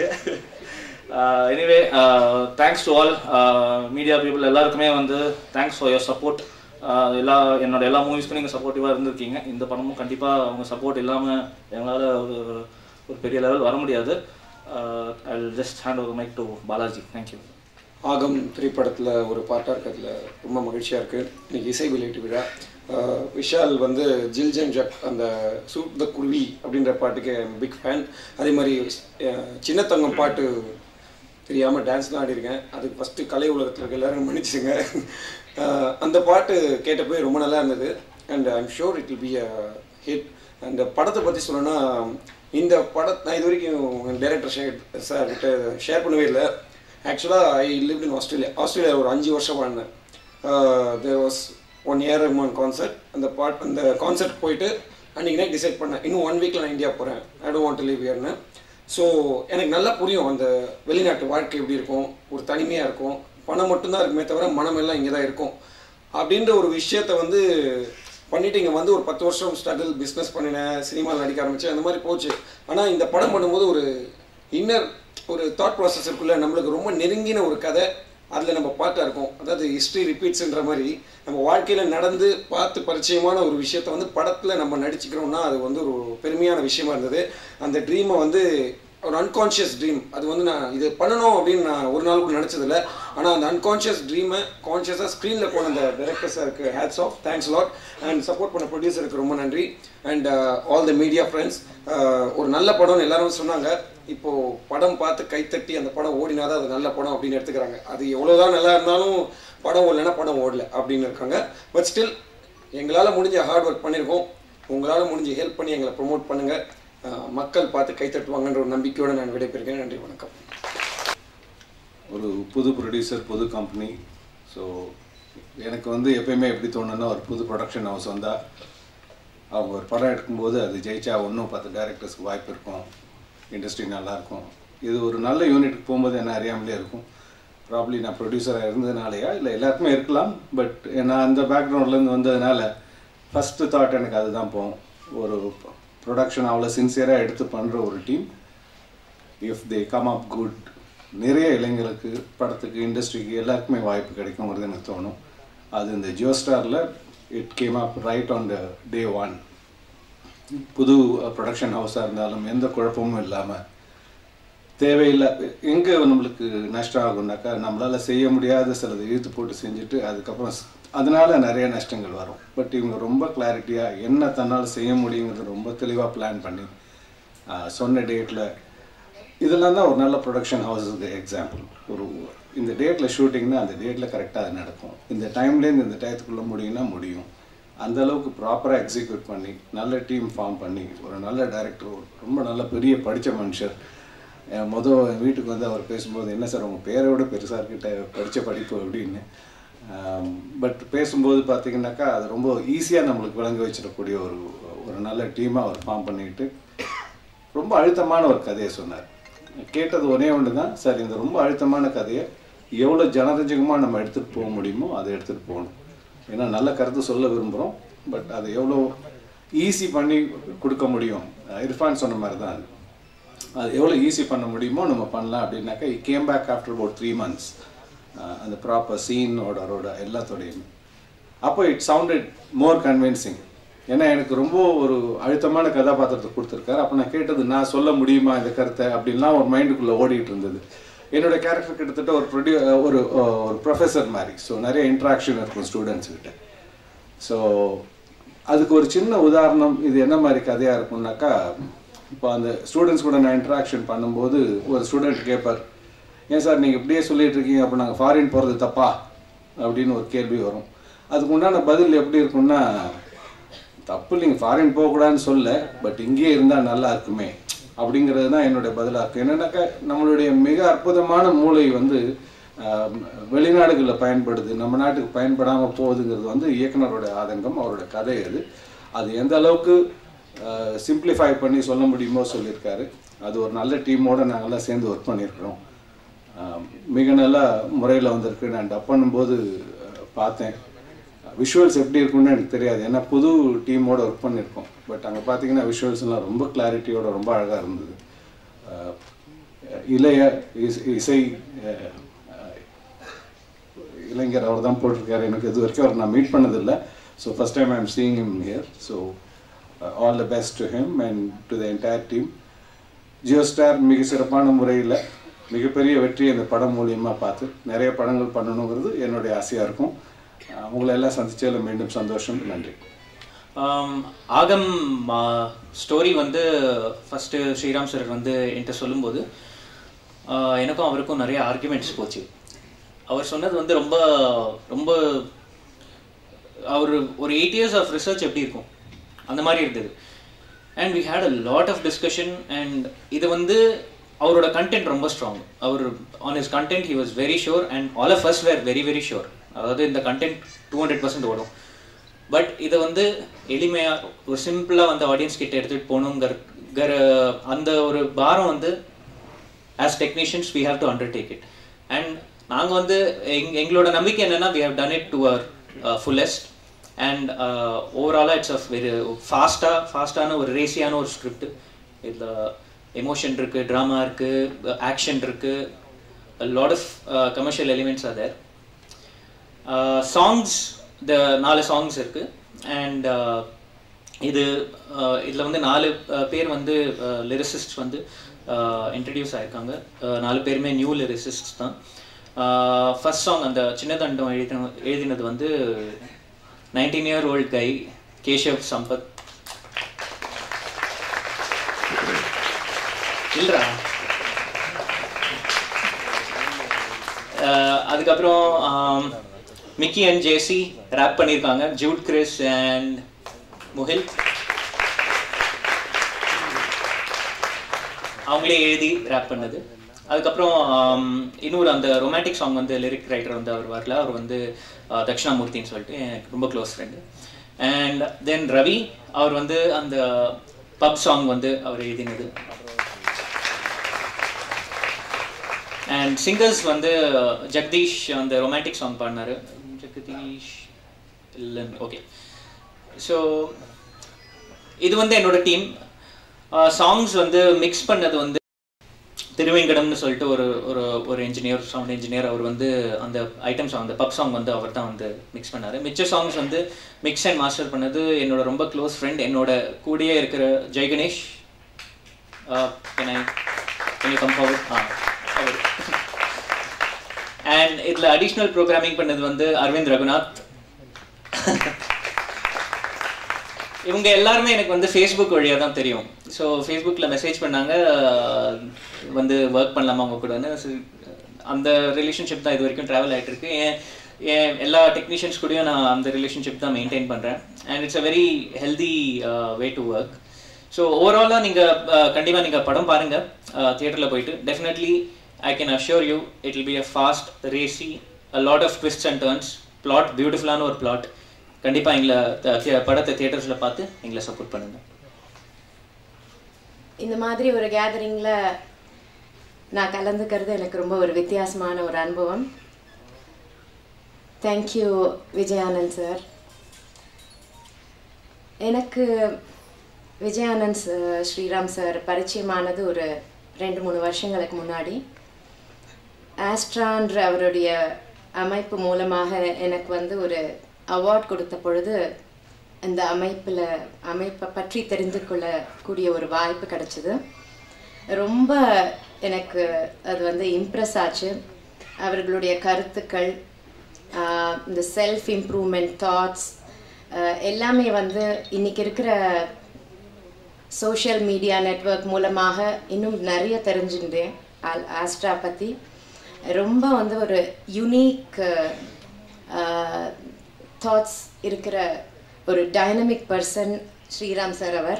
Anyway thanks to all media people எல்லாருக்குமே வந்து தேங்க்ஸ் ஃபார் யுவர் சப்போர்ட். எல்லா என்னோட எல்லா மூவிஸ்க்கும் நீங்கள் சப்போர்ட்டிவாக இருந்திருக்கீங்க. இந்த படமும் கண்டிப்பாக அவங்க சப்போர்ட் இல்லாமல் எங்களால் ஒரு ஒரு பெரிய லெவல் வர முடியாது. I will just hand over mic to Balaji. Thank you. Aagam திரைப்படத்தில் ஒரு பாட்டாக இருக்கிறதுல ரொம்ப மகிழ்ச்சியாக இருக்குது. இன்றைக்கி இசை வெளியீட்டு விழா. விஷால் வந்து ஜில் ஜங் ஜக் அந்த சூட் த குருவி அப்படின்ற பாட்டுக்கு பிக் ஃபேன். அதே மாதிரி சின்ன தங்கம் பாட்டு தெரியாமல் டான்ஸ் தான் ஆடிருக்கேன். அதுக்கு ஃபஸ்ட்டு கலை உலகத்தில் இருக்க எல்லோரும் மன்னிச்சுங்க. அந்த பாட்டு கேட்டப்போ ரொம்ப நல்லா இருந்தது and I'm sure it will be a hit. And படத்தை பற்றி சொல்லணும்னா இந்த படத்தை நான் இது வரைக்கும் டைரக்டர் ஷேர் சார் கிட்ட ஷேர் பண்ணவே இல்லை. ஆக்சுவலாக I live in Australia Australia ஒரு அஞ்சு வருஷம் வாழ்ந்தேன். There was one year one concert. அந்த பாட் அந்த கான்சர்ட் போயிட்டு அன்றைக்கி நைட் டிசைட் பண்ணேன் இன்னும் ஒன் வீக்கில் நான் இந்தியா போகிறேன், I don't want to leave ஹியர்னு. ஸோ எனக்கு நல்லா புரியும் அந்த வெளிநாட்டு வாழ்க்கை எப்படி இருக்கும், ஒரு தனிமையாக இருக்கும், பணம் மட்டும்தான் இருக்குமே தவிர மனமெல்லாம் இங்கே தான் இருக்கும் அப்படின்ற ஒரு விஷயத்த வந்து பண்ணிவிட்டு இங்கே வந்து ஒரு பத்து வருஷம் ஸ்ட்ரகிள் பிஸ்னஸ் பண்ணினேன், சினிமாவில் நடிக்க ஆரம்பித்தேன், அந்த மாதிரி போச்சு. ஆனால் இந்த படம் பண்ணும்போது ஒரு இன்னர் ஒரு தாட் ப்ராசஸ் இருக்குல்ல, நம்மளுக்கு ரொம்ப நெருங்கின ஒரு கதை அதில் நம்ம பார்ட்டாக இருக்கும். அதாவது ஹிஸ்ட்ரி ரிப்பீட்ஸுன்ற மாதிரி நம்ம வாழ்க்கையில் நடந்து பார்த்து பரிச்சயமான ஒரு விஷயத்த வந்து படத்தில் நம்ம நடிச்சுக்கிறோம்னா அது வந்து ஒரு பெருமையான விஷயமா இருந்தது. அந்த ட்ரீமை வந்து ஒரு அன்கான்ஷியஸ் ட்ரீம், அது வந்து நான் இது பண்ணணும் அப்படின்னு நான் ஒரு நாள் கூட நினச்சதில்லை. ஆனால் அந்த அன்கான்ஷியஸ் ட்ரீமை கான்ஷியஸாக ஸ்க்ரீனில் போன அந்த டைரக்டர் சாருக்கு hats off, thanks lot. And support பண்ண ப்ரொடியூசருக்கு ரொம்ப நன்றி. And all the media friends. ஒரு நல்ல படம்னு எல்லாரும் சொன்னாங்க. இப்போது படம் பார்த்து கைத்தட்டி அந்த படம் ஓடினாதான் அது நல்ல படம் அப்படின்னு எடுத்துக்கிறாங்க. அது எவ்வளோதான் நல்லா இருந்தாலும் படம் ஓடலைன்னா படம் ஓடல அப்படின்னு இருக்காங்க. பட் ஸ்டில் எங்களால் முடிஞ்ச ஹார்ட் ஒர்க் பண்ணியிருக்கோம். உங்களால் முடிஞ்ச ஹெல்ப் பண்ணி எங்களை ப்ரொமோட் பண்ணுங்கள். மக்கள் பார்த்து கைத்தட்டுவாங்கன்ற ஒரு நம்பிக்கையோடு நான் விடைபெறுகிறேன். நன்றி, வணக்கம். ஒரு புது ப்ரொடியூசர், புது கம்பெனி. ஸோ எனக்கு வந்து எப்பயுமே எப்படி தோணுன்னா ஒரு புது ப்ரொடக்ஷன் ஹவுஸ் வந்தால் அவங்க ஒரு படம் எடுக்கும்போது அது ஜெயிச்சா ஒன்றும் பத்து டைரக்டர்ஸ்க்கு வாய்ப்பு இருக்கும், இண்டஸ்ட்ரி நல்லாயிருக்கும். இது ஒரு நல்ல யூனிட்டுக்கு போகும்போது என்ன அறியாமலே இருக்கும். ப்ராப்ளி நான் ப்ரொடியூசராக இருந்ததுனாலையா இல்லை எல்லாருக்குமே இருக்கலாம். பட் நான் அந்த பேக்ரவுண்ட்லேருந்து வந்ததுனால ஃபஸ்ட்டு தாட் எனக்கு அதுதான் போகும். ஒரு ப்ரொடக்ஷன் அவ்வளோ சின்சியராக எடுத்து பண்ணுற ஒரு team, if they come up good, நிறைய இளைஞர்களுக்கு படத்துக்கு இண்டஸ்ட்ரிக்கு எல்லாருக்குமே வாய்ப்பு கிடைக்குங்கிறது எனக்கு தோணும். அது இந்த ஜியோ ஸ்டாரில் it came up right on the day one. புது ப்ரொடக்ஷன் ஹவுஸாக இருந்தாலும் எந்த குழப்பமும் இல்லாமல் தேவையில்லை. எங்கே நம்மளுக்கு நஷ்டம் ஆகும்னாக்கா நம்மளால் செய்ய முடியாத சிலது இழுத்து போட்டு செஞ்சுட்டு அதுக்கப்புறம் அதனால் நிறைய நஷ்டங்கள் வரும். பட் இவங்க ரொம்ப கிளாரிட்டியாக என்ன தன்னால் செய்ய முடியுங்கிறது ரொம்ப தெளிவாக பிளான் பண்ணி சொன்ன டேட்டில் இதெல்லாம் தான் ஒரு நல்ல ப்ரொடக்ஷன் ஹவுஸுக்கு எக்ஸாம்பிள். ஒரு இந்த டேட்டில் ஷூட்டிங்னா அந்த டேட்டில் கரெக்டாக அது நடக்கும். இந்த டைம்லேருந்து இந்த டயத்துக்குள்ளே முடியும்னா முடியும். அந்த அளவுக்கு ப்ராப்பராக எக்ஸிக்யூட் பண்ணி நல்ல டீம் ஃபார்ம் பண்ணி ஒரு நல்ல டைரக்டர், ரொம்ப நல்ல பெரிய படித்த மனுஷர். மொதல் வீட்டுக்கு வந்து அவர் பேசும்போது என்ன சார் உங்கள் பேரை விட பெருசாக இருக்கிட்ட படித்த படிப்பு அப்படின்னு. பட் பேசும்போது பார்த்திங்கனாக்கா அது ரொம்ப ஈஸியாக நம்மளுக்கு விளங்க வச்சிடக்கூடிய ஒரு ஒரு நல்ல டீமாக அவர் ஃபார்ம் பண்ணிக்கிட்டு ரொம்ப அழுத்தமான ஒரு கதையை சொன்னார். கேட்டது ஒரே ஒன்று தான், சார் இந்த ரொம்ப அழுத்தமான கதையை எவ்வளோ ஜனரஞ்சகமாக நம்ம எடுத்துகிட்டு போக முடியுமோ அதை எடுத்துகிட்டு போகணும். ஏன்னா நல்ல கருத்து சொல்ல விரும்புகிறோம், பட் அதை எவ்வளோ ஈஸி பண்ணி கொடுக்க முடியும். இர்ஃபான் சொன்ன மாதிரி தான் அது அது எவ்வளோ ஈஸி பண்ண முடியுமோ நம்ம பண்ணலாம் அப்படின்னாக்கா he came back after about three months அந்த ப்ராப்பர் சீனோட அதோட எல்லாத்தோடையுமே. அப்போ இட் சவுண்டட் மோர் கன்வின்சிங். ஏன்னா எனக்கு ரொம்ப ஒரு அழுத்தமான கதாபாத்திரத்தை கொடுத்துருக்காரு. அப்போ நான் கேட்டது நான் சொல்ல முடியுமா இந்த கருத்தை அப்படின்லாம் ஒரு மைண்டுக்குள்ளே ஓடிட்டு இருந்தது. என்னோடய கேரக்டர் கிட்டத்தட்ட ஒரு ப்ரொடியூ ஒரு ஒரு ப்ரொஃபஸர் மாதிரி. ஸோ நிறைய இன்ட்ராக்ஷன் இருக்கும் ஸ்டூடெண்ட்ஸ்கிட்ட. ஸோ அதுக்கு ஒரு சின்ன உதாரணம் இது என்ன மாதிரி கதையாக இருக்கும்னாக்கா, இப்போ அந்த ஸ்டூடெண்ட்ஸ் கூட நான் இன்ட்ராக்ஷன் பண்ணும்போது ஒரு ஸ்டூடெண்ட் கேட்பார், ஏன் சார் நீங்கள் இப்படியே சொல்லிகிட்டு இருக்கீங்க, அப்போ நாங்கள் ஃபாரின் போகிறது தப்பா அப்படின்னு ஒரு கேள்வி வரும். அதுக்கு உண்டான பதில் எப்படி இருக்குன்னா, தப்பு இல்லைங்க ஃபாரின் போகக்கூடாதுன்னு சொல்ல, பட் இங்கேயே இருந்தால் நல்லா இருக்குமே அப்படிங்கிறது தான் என்னுடைய பதிலாக இருக்குது. என்னென்னாக்கா நம்மளுடைய மிக அற்புதமான மூளை வந்து வெளிநாடுகளில் பயன்படுது, நம்ம நாட்டுக்கு பயன்படாமல் போகுதுங்கிறது வந்து இயக்குனரோட ஆதங்கம், அவரோட கதை அது. அது எந்த அளவுக்கு சிம்பிளிஃபை பண்ணி சொல்ல முடியுமோ சொல்லியிருக்காரு. அது ஒரு நல்ல டீமோடு நாங்கள்லாம் சேர்ந்து ஒர்க் பண்ணியிருக்கிறோம். மிக நல்ல முறையில் வந்திருக்கு. நான் டப் பண்ணும்போது பார்த்தேன், விஷுவல்ஸ் எப்படி இருக்குன்னு எனக்கு தெரியாது, ஏன்னா புது டீமோடு ஒர்க் பண்ணியிருக்கோம். பட் அங்கே பார்த்தீங்கன்னா விஷுவல்ஸ்லாம் ரொம்ப கிளாரிட்டியோட ரொம்ப அழகாக இருந்தது. இளைய இசை இளைஞர் அவர் தான் போட்டிருக்காரு. எனக்கு இது வரைக்கும் அவர் நான் மீட் பண்ணதில்லை. So first time I am seeing him here. So all the best to him and to the entire team. Jio star மிக சிறப்பான முறையில் மிகப்பெரிய வெற்றி அந்த படம் மூலியமாக பார்த்து நிறைய படங்கள் பண்ணணுங்கிறது என்னுடைய ஆசையாக இருக்கும். உங்களை எல்லாம் சந்திச்சதில் மீண்டும் சந்தோஷம். நன்றி. ஆகம் ஸ்டோரி வந்து ஃபஸ்ட்டு ஸ்ரீராம் சார் வந்து என்கிட்ட சொல்லும்போது எனக்கும் அவருக்கும் நிறைய ஆர்குமெண்ட்ஸ் போச்சு. அவர் சொன்னது வந்து ரொம்ப ரொம்ப அவர் ஒரு எயிட் இயர்ஸ் ஆஃப் ரிசர்ச் எப்படி இருக்கும் அந்த மாதிரி இருந்தது. And we had a lot of discussion. And இது வந்து அவரோட கண்டென்ட் ரொம்ப ஸ்ட்ராங். அவர் on his content he was very sure and all of us were very very sure. அதாவது இந்த கண்டென்ட் டூ ஹண்ட்ரட் பர்சன்ட் ஓடும். பட் இதை வந்து எளிமையாக ஒரு சிம்பிளாக வந்து ஆடியன்ஸ் கிட்ட எடுத்துகிட்டு போகணுங்கிற அந்த ஒரு பாரம் வந்து as technicians we have to undertake it. And நாங்கள் வந்து எங் எங்களோட நம்பிக்கை என்னென்னா we have done it to our fullest. And ஓவராலாக இட்ஸ் அ வெரி ஃபாஸ்ட்டாக ஃபாஸ்ட்டான ஒரு ரேசியான ஒரு ஸ்கிரிப்ட். இதில் எமோஷன் இருக்குது, ட்ராமா இருக்குது, ஆக்ஷன் இருக்குது, lot of commercial elements are there. Songs the நாலு சாங்ஸ் இருக்குது. அண்ட் இது இதில் வந்து நாலு பேர் வந்து லிரிசிஸ்ட் வந்து இன்ட்ரடியூஸ் ஆகிருக்காங்க. நாலு பேருமே நியூ லிரிசிஸ்ட் தான். ஃபர்ஸ்ட் சாங் அந்த சின்னதண்டம் எழுதின எழுதினது வந்து nineteen year old guy Keshav Sampath. இல்லைரா. அதுக்கப்புறம் மிக்கி அண்ட் ஜேசி ரேப் பண்ணியிருக்காங்க. ஜூட் கிறிஸ் அண்ட் முஹில் அவங்களே எழுதி ரேப் பண்ணது. அதுக்கப்புறம் இன்னொரு அந்த ரொமான்டிக் சாங் வந்து லிரிக் ரைட்டர் வந்து அவர் வரல, அவர் வந்து தட்சிணாமூர்த்தின்னு சொல்லிட்டு எனக்கு ரொம்ப close friend. And then Ravi அவர் வந்து அந்த பப் சாங் வந்து அவர் எழுதினது. அண்ட் சிங்கர்ஸ் வந்து ஜெகதீஷ் அந்த ரொமான்டிக் சாங் பாடினார். ஜெகதீஷ் இல்லைன்னு ஓகே. ஸோ இது வந்து என்னோட டீம். சாங்ஸ் வந்து மிக்ஸ் பண்ணது வந்து திருவேங்கடம்னு சொல்லிட்டு ஒரு ஒரு ஒரு இன்ஜினியர், சவுண்ட் இன்ஜினியர். அவர் வந்து அந்த ஐட்டம் சாங், அந்த பப் சாங் வந்து அவர் தான் வந்து மிக்ஸ் பண்ணார். மிச்ச சாங்ஸ் வந்து மிக்ஸ் அண்ட் மாஸ்டர் பண்ணது என்னோட ரொம்ப க்ளோஸ் ஃப்ரெண்ட், என்னோட கூடயே இருக்கிற Jai Ganesh. Can I can you come forward? ஆ அவர். அண்ட் இதில் அடிஷ்னல் ப்ரோக்ராமிங் பண்ணது வந்து அரவிந்த் ரகுநாத். இவங்க எல்லாருமே எனக்கு வந்து ஃபேஸ்புக் வழியாக தான் தெரியும். ஸோ ஃபேஸ்புக்கில் மெசேஜ் பண்ணாங்க வந்து ஒர்க் பண்ணலாமா அவங்க கூடன்னு. அந்த ரிலேஷன்ஷிப் தான் இது வரைக்கும் ட்ராவல் ஆகிட்டு இருக்கு. ஏன் ஏன் எல்லா டெக்னீஷியன்ஸ் கூடயும் நான் அந்த ரிலேஷன்ஷிப் தான் மெயின்டைன் பண்ணுறேன். And it's a very healthy way to work. So ஓவராலாக நீங்கள் கண்டிப்பாக நீங்கள் படம் பாருங்கள் தியேட்டரில் போயிட்டு. Definitely I can assure you it will be a fast racy, a lot of twists and turns. Plot பியூட்டிஃபுல்லான ஒரு பிளாட். கண்டிப்பாக எங்களை படத்தை தியேட்டர்ஸில் பார்த்து எங்களை சப்போர்ட் பண்ணுங்கள். இந்த மாதிரி ஒரு கேதரிங்கில் நான் கலந்துக்கிறது எனக்கு ரொம்ப ஒரு வித்தியாசமான ஒரு அனுபவம். Thank you Vijayanand sir. எனக்கு விஜயானந்த் ஸ்ரீராம் சார் பரிச்சயமானது ஒரு ரெண்டு மூணு வருஷங்களுக்கு முன்னாடி. ஆஸ்ட்ரான்ற அவருடைய அமைப்பு மூலமாக எனக்கு வந்து ஒரு அவார்ட் கொடுத்த பொழுது இந்த அமைப்பில் அமைப்பை பற்றி தெரிந்து கொள்ளக்கூடிய ஒரு வாய்ப்பு கிடச்சிது. ரொம்ப எனக்கு அது வந்து இம்ப்ரெஸ் ஆச்சு. அவர்களுடைய கருத்துக்கள், இந்த செல்ஃப் இம்ப்ரூவ்மெண்ட் தாட்ஸ் எல்லாமே வந்து இன்றைக்கி இருக்கிற சோஷியல் மீடியா நெட்வொர்க் மூலமாக இன்னும் நிறைய தெரிஞ்சுட்டேன் ஆஸ்ட்ரா பற்றி. ரொம்ப வந்து ஒரு யூனிக் தாட்ஸ் இருக்கிற ஒரு டைனமிக் பர்சன் ஸ்ரீராம் சார். அவர்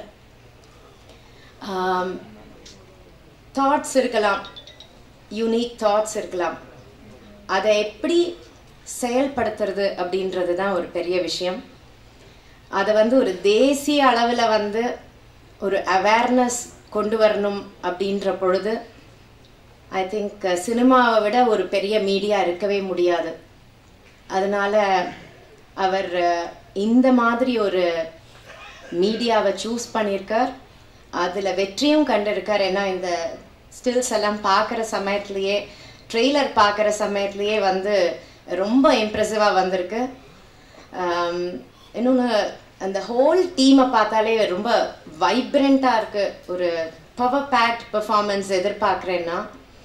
தாட்ஸ் இருக்கலாம், யூனிக் தாட்ஸ் இருக்கலாம், அதை எப்படி செயல்படுத்துறது அப்படின்றது தான் ஒரு பெரிய விஷயம். அதை வந்து ஒரு தேசிய அளவில் வந்து ஒரு அவேர்னஸ் கொண்டு வரணும் அப்படின்ற பொழுது ஐ திங்க் சினிமாவை விட ஒரு பெரிய மீடியா இருக்கவே முடியாது. அதனால் அவர் இந்த மாதிரி ஒரு மீடியாவை சூஸ் பண்ணியிருக்கார். அதில் வெற்றியும் கண்டிருக்கார். ஏன்னா இந்த ஸ்டில்ஸ் எல்லாம் பார்க்குற சமயத்துலேயே, ட்ரெய்லர் பார்க்குற சமயத்துலேயே வந்து ரொம்ப இம்ப்ரெசிவாக வந்திருக்கு. இன்னொன்று அந்த ஹோல் டீமை பார்த்தாலே ரொம்ப வைப்ரண்ட்டாக இருக்குது. ஒரு பவர் பேக்ட் பெர்ஃபார்மன்ஸ் எதிர்பார்க்குறேன்னா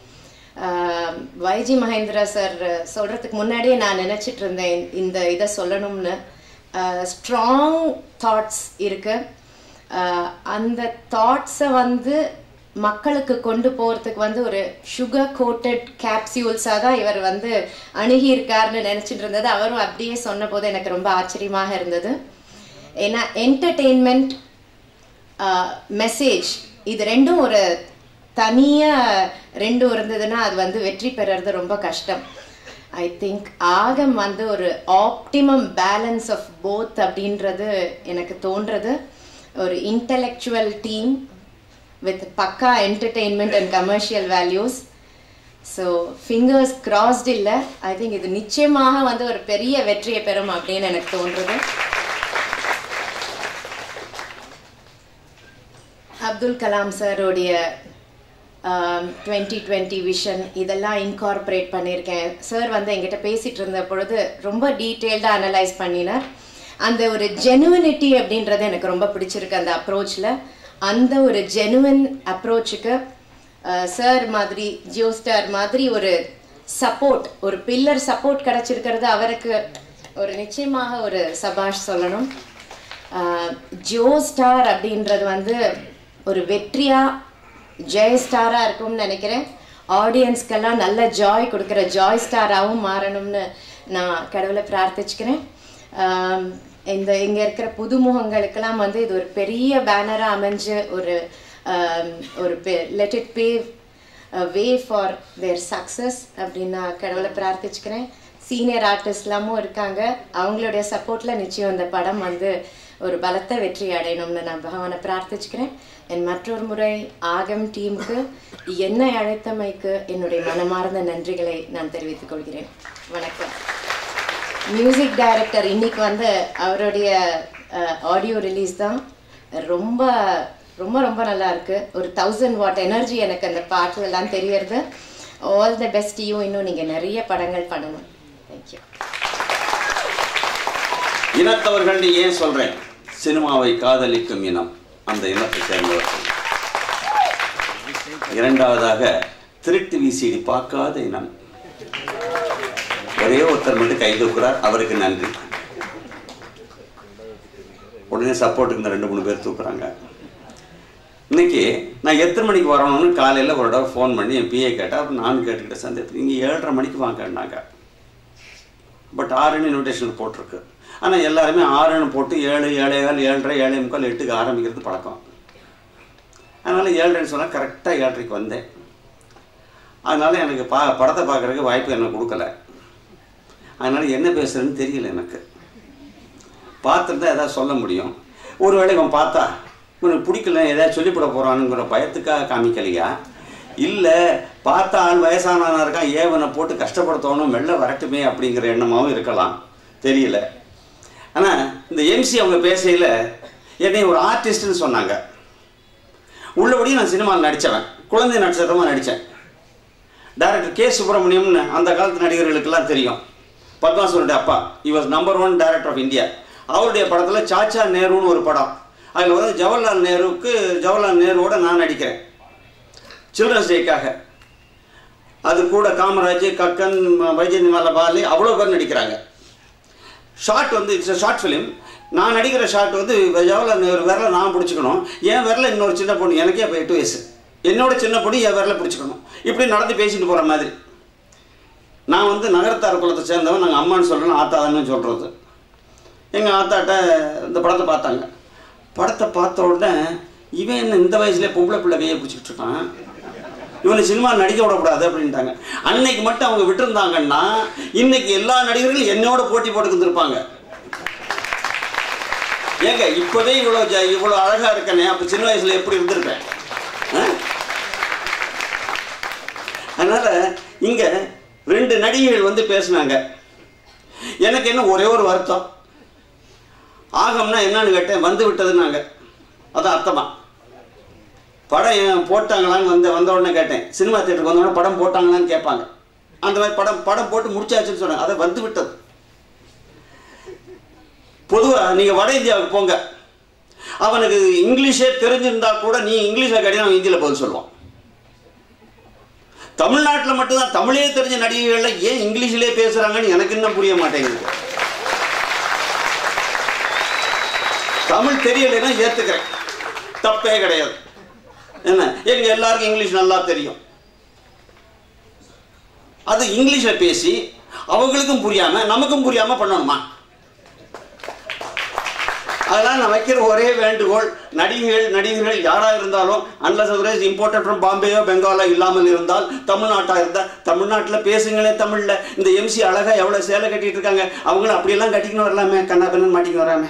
வைஜி மகேந்திரா சார் சொல்கிறதுக்கு முன்னாடியே நான் நினச்சிட்டு இருந்தேன் இந்த இதை சொல்லணும்னு. ஸ்ட்ராங் தாட்ஸ் இருக்கு. அந்த தாட்ஸை வந்து மக்களுக்கு கொண்டு போகிறதுக்கு வந்து ஒரு சுகர் கோட்டட் கேப்சியூல்ஸாக தான் இவர் வந்து அணுகி இருக்காருன்னு நினச்சிட்டு இருந்தது. அவரும் அப்படியே சொன்ன போது எனக்கு ரொம்ப ஆச்சரியமாக இருந்தது. ஏன்னா என்டர்டெயின்மெண்ட் மெசேஜ் இது ரெண்டும் ஒரு தனியாக ரெண்டும் இருந்ததுன்னா அது வந்து வெற்றி பெறுறது ரொம்ப கஷ்டம். ஐ திங்க் ஆகம் வந்து ஒரு ஆப்டிமம் பேலன்ஸ் ஆஃப் போத் அப்படின்றது எனக்கு தோன்றது. ஒரு intellectual team with pakka entertainment and commercial values. So fingers crossed இல்லை, ஐ திங்க் இது நிச்சயமாக வந்து ஒரு பெரிய வெற்றியை பெறும் அப்படின்னு எனக்கு தோன்றுது. அப்துல் கலாம் சாரோடைய டுவெண்ட்டி டுவெண்ட்டி விஷன் இதெல்லாம் இன்கார்பரேட் பண்ணியிருக்கேன். சார் வந்து எங்கிட்ட பேசிகிட்டு இருந்த பொழுது ரொம்ப டீட்டெயில்டாக அனலைஸ் பண்ணினார். அந்த ஒரு ஜெனுவினிட்டி அப்படின்றது எனக்கு ரொம்ப பிடிச்சிருக்கு அந்த அப்ரோச்சில். அந்த ஒரு ஜெனுவன் அப்ரோச்சுக்கு சார் மாதிரி ஜியோ ஸ்டார் மாதிரி ஒரு சப்போர்ட், ஒரு பில்லர் சப்போர்ட் கிடச்சிருக்கிறது அவருக்கு ஒரு நிச்சயமாக ஒரு சபாஷ் சொல்லணும். ஜியோ ஸ்டார் அப்படின்றது வந்து ஒரு வெற்றியாக ஜெய் ஸ்டாராக இருக்கும்னு நினைக்கிறேன். ஆடியன்ஸ்க்கெல்லாம் நல்ல ஜாய் கொடுக்குற ஜாய் ஸ்டாராகவும் மாறணும்னு நான் கடவுளை பிரார்த்திச்சுக்கிறேன். இந்த இங்கே இருக்கிற புதுமுகங்களுக்கெல்லாம் வந்து இது ஒரு பெரிய பேனராக அமைஞ்சு ஒரு ஒரு let it pave way for their success அப்படின்னு நான் கடவுளை பிரார்த்திச்சுக்கிறேன். சீனியர் ஆர்டிஸ்ட்லாமும் இருக்காங்க, அவங்களுடைய சப்போர்ட்டில் நிச்சயம் இந்த படம் வந்து ஒரு பலத்த வெற்றி அடையணும்னு நான் பகவானை பிரார்த்திச்சுக்கிறேன். என் மற்றொரு முறை ஆகம் டீமுக்கு என்னை அழைத்தமைக்கு என்னுடைய மனமார்ந்த நன்றிகளை நான் தெரிவித்துக் கொள்கிறேன். வணக்கம். மியூசிக் டைரக்டர் இன்னைக்கு வந்து அவருடைய ஆடியோ ரிலீஸ் தான் ரொம்ப ரொம்ப ரொம்ப நல்லா இருக்கு. ஒரு தௌசண்ட் வாட் எனர்ஜி எனக்கு அந்த பாட்டுலாம் தெரியறது. All the best you. இன்னும் நீங்கள் நிறைய படங்கள் பண்ணணும். தேங்க்யூ. இனத்தவர்கள் ஏன் சொல்றேன், சினிமாவை காதலிக்கும் இனம் அந்த இனத்தை சேர்ந்தவர்கள். இரண்டாவதாக திருட்டு விசிடி பார்க்காத இனம். ஒரே ஒருத்தர் மட்டும் கை தூக்குறார், அவருக்கு நன்றி. உடனே சப்போர்ட்டுக்கு இந்த ரெண்டு மூணு பேர் தூக்குறாங்க. இன்னைக்கு நான் எத்தனை மணிக்கு வரணும்னு காலையில் ஒரு தடவை ஃபோன் பண்ணி என் பிஏ கேட்டால் அப்புறம் நானும் கேட்டுக்கிட்டேன் சந்தேகத்துக்கு. இங்கே ஏழரை மணிக்கு வாங்கினாங்க. பட் ஆறுன்னு இன்விடேஷன் போட்டிருக்கு. ஆனால் எல்லாருமே ஆறுன்னு போட்டு ஏழு ஏழே கால் ஏழரை ஏழே முக்கால் எட்டுக்கு ஆரம்பிக்கிறது பழக்கம். அதனால் ஏழரைன்னு சொன்னால் கரெக்டாக ஏழரைக்கு வந்தேன். அதனால் எனக்கு பா படத்தை பார்க்குறதுக்கு வாய்ப்பு எனக்கு கொடுக்கல. அதனால் என்ன பேசுகிறேன்னு தெரியல. எனக்கு பார்த்துட்டு தான் எதாவது சொல்ல முடியும். ஒரு வேளை இவன் பார்த்தா இவனுக்கு பிடிக்கல எதாவது சொல்லிவிட போகிறானுங்கிற பயத்துக்காக காமிக்கலையா, இல்லை பார்த்தா ஆள் வயசானவனாக இருக்கான் ஏவனை போட்டு கஷ்டப்படுத்தணும் வெளில வரட்டுமே அப்படிங்கிற எண்ணமாகவும் இருக்கலாம், தெரியல. ஆனால் இந்த எம்சி அவங்க பேசையில் என்னை ஒரு ஆர்டிஸ்ட்னு சொன்னாங்க. உள்ளபடி நான் சினிமாவில் நடித்தவன், குழந்தை நட்சத்திரமாக நடித்தேன். டைரக்டர் கே சுப்பிரமணியம்னு அந்த காலத்து நடிகர்களுக்கெல்லாம் தெரியும், பத்மாசனுடைய அப்பா. he was number one director of India. அவருடைய படத்தில் சாச்சா நேருன்னு ஒரு படம், அதில் வந்து ஜவஹர்லால் நேருவுக்கு ஜவஹர்லால் நேருவோட நான் நடிக்கிறேன் சில்ட்ரன்ஸ் டேக்காக. அது கூட காமராஜ், கக்கன், வைஜெயந்திமாலா பாலி அவ்வளோ பேர் நடிக்கிறாங்க. ஷார்ட் வந்து இட்ஸ் ஷார்ட் ஃபிலிம். நான் நடிக்கிற ஷார்ட் வந்து ஜவஹர்லால் நேரு விரலை நான் பிடிச்சிக்கணும், என் விரலை இன்னொரு சின்ன பொண்ணு, எனக்கே இப்போ எட்டு வயசு, என்னோட சின்ன பொண்ணு என் விரலை பிடிச்சிக்கணும், இப்படி நடந்து பேசிட்டு போகிற மாதிரி. நான் வந்து நகரத்தார் குலத்தை சேர்ந்தவன், நாங்கள் அம்மான்னு சொல்கிறோம், ஆத்தான்னு சொல்கிறது. எங்கள் ஆத்தாட்ட இந்த படத்தை பார்த்தாங்க. படத்தை பார்த்த உடனே இவன் என்ன இந்த வயசுலேயே பொம்பளை பிள்ளை கையை பிடிச்சிக்கிட்டு இருக்கான், இவனை சினிமா நடிக்க விடக்கூடாது அப்படின்ட்டாங்க. அன்னைக்கு மட்டும் அவங்க விட்டுருந்தாங்கன்னா இன்னைக்கு எல்லா நடிகர்களும் என்னோட போட்டி போட்டு இருந்திருப்பாங்க. ஏங்க இப்போவே இவ்வளோ இவ்வளோ அழகாக இருக்கனே, அப்போ சின்ன வயசில் எப்படி இருந்திருப்பேன். அதனால் இங்கே ரெண்டு நடிகைகள் வந்து பேசினாங்க. எனக்கு என்ன ஒரே ஒரு வருத்தம், ஆகம்னா என்னன்னு கேட்டேன், வந்து விட்டதுன்னாங்க. அதான் அர்த்தமா படம் போட்டாங்களான்னு வந்த வந்த உடனே கேட்டேன். சினிமா தியேட்டருக்கு வந்த உடனே படம் போட்டாங்களான்னு கேட்பாங்க. அந்த மாதிரி படம் படம் போட்டு முடிச்சாச்சுன்னு சொன்னாங்க. அதை வந்து விட்டது. பொதுவாக நீங்கள் வட இந்தியாவுக்கு போங்க, அவனுக்கு இங்கிலீஷே தெரிஞ்சிருந்தா கூட நீ இங்கிலீஷில் கேட்டீங்கன்னா அவன் ஹிந்தியில் பதில் சொல்லுவான். தமிழ்நாட்டில் மட்டும்தான் தமிழே தெரிஞ்ச நடிகைகள்ல ஏன் இங்கிலீஷிலே பேசுகிறாங்கன்னு எனக்கு இன்னும் புரிய மாட்டேங்குது. தமிழ் தெரியலைன்னா ஏற்றுக்கிறேன், தப்பே கிடையாது. என்ன எங்க எல்லாருக்கும் இங்கிலீஷ் நல்லா தெரியும். அது இங்கிலீஷ்ல பேசி அவங்களுக்கும் புரியாம நமக்கும் புரியாம பண்ணணுமா? அதெல்லாம் நான் வைக்கிற ஒரே வேண்டுகோள், நடிகைகள் நடிகர்கள் யாராக இருந்தாலும் அன்லஸ் அதர்வைஸ் இம்போர்ட்டட் ஃப்ரம் பாம்பேயோ பெங்காலோ இல்லாமல் இருந்தால் தமிழ்நாட்டாக இருந்தால் தமிழ்நாட்டில் பேசுங்களே தமிழில். இந்த எம்சி அழகாக எவ்வளோ சேலை கட்டிட்டு இருக்காங்க, அவங்களும் அப்படியெல்லாம் கட்டிக்கணும் வரலாமே, கண்ணா கண்ணன் மாட்டிக்கணும் வராமே.